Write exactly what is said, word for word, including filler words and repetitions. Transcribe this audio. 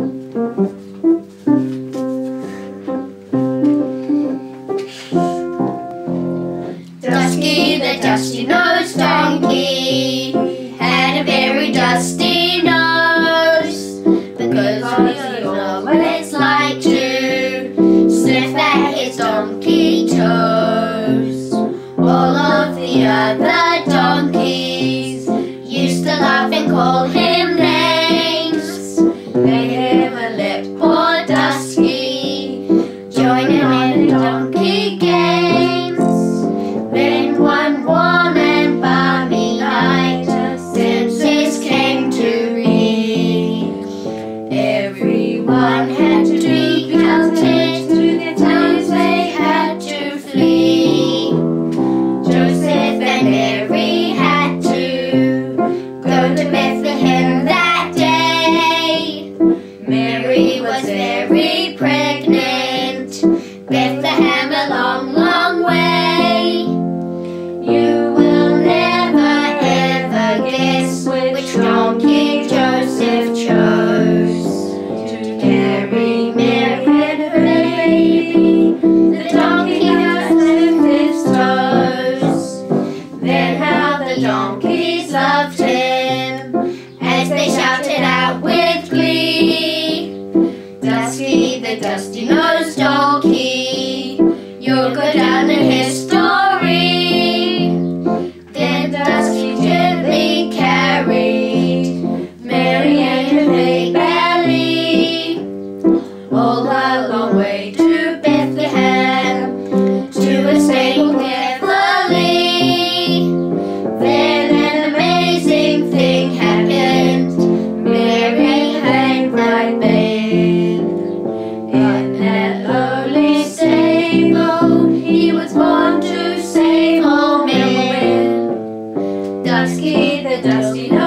Dusky the dusty-nosed donkey had a very dusty nose, because he always liked to sniff at his donkey toes. All of the other donkeys used to laugh and call him names. They never let poor Dusky join in on the donkey games. Then one warm and balmy night, senses came to me. Everyone had to be counted, to the towns they had to flee. Joseph and Mary had to go to Bethlehem that day. Mary was very pregnant, Bethlehem a long, long way. You will never ever guess which donkey Joseph chose to carry Mary and her baby. The donkey sniffed his toes. Then how the donkeys loved him as they shouted out with glee. Dusky the dusty-nosed donkey, you'll go down in history. Then Dusky gently carried Mary and her big belly all a long way to Bethlehem, to a stable carefully. Then an amazing thing happened. Mary had right bed. In that lowly stable, he was born to save all men. Dusky the dusty